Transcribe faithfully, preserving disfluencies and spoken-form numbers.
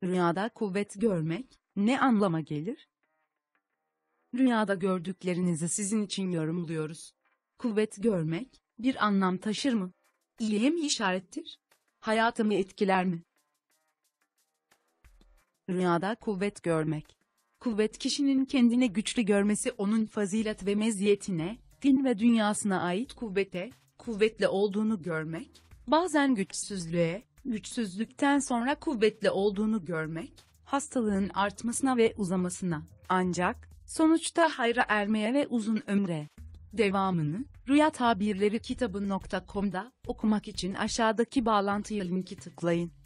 Rüyada kuvvet görmek ne anlama gelir? Rüyada gördüklerinizi sizin için yorumluyoruz. Kuvvet görmek bir anlam taşır mı? İyiye mi işarettir? Hayatımı etkiler mi? Rüyada kuvvet görmek. Kuvvet kişinin kendine güçlü görmesi, onun fazilet ve meziyetine, din ve dünyasına ait kuvvete, kuvvetli olduğunu görmek, bazen güçsüzlüğe, güçsüzlükten sonra kuvvetli olduğunu görmek, hastalığın artmasına ve uzamasına, ancak sonuçta hayra ermeye ve uzun ömre. Devamını Rüya Tabirleri Kitabı nokta com'da okumak için aşağıdaki bağlantıya linki tıklayın.